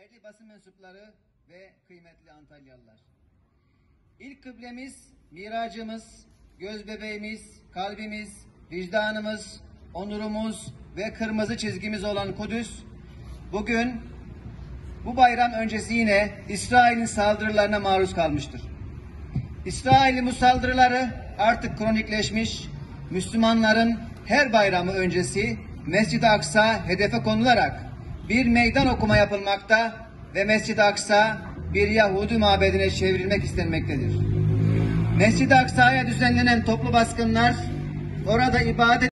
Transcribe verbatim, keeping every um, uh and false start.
değerli basın mensupları ve kıymetli Antalyalılar. İlk kıblemiz, miracımız, göz bebeğimiz, kalbimiz, vicdanımız, onurumuz ve kırmızı çizgimiz olan Kudüs, bugün bu bayram öncesi yine İsrail'in saldırılarına maruz kalmıştır. İsrail'in bu saldırıları artık kronikleşmiş, Müslümanların her bayramı öncesi Mescid-i Aksa hedefe konularak bir meydan okuma yapılmakta ve Mescid-i Aksa bir Yahudi mabedine çevrilmek istenmektedir. Mescid-i Aksa'ya düzenlenen toplu baskınlar, orada ibadet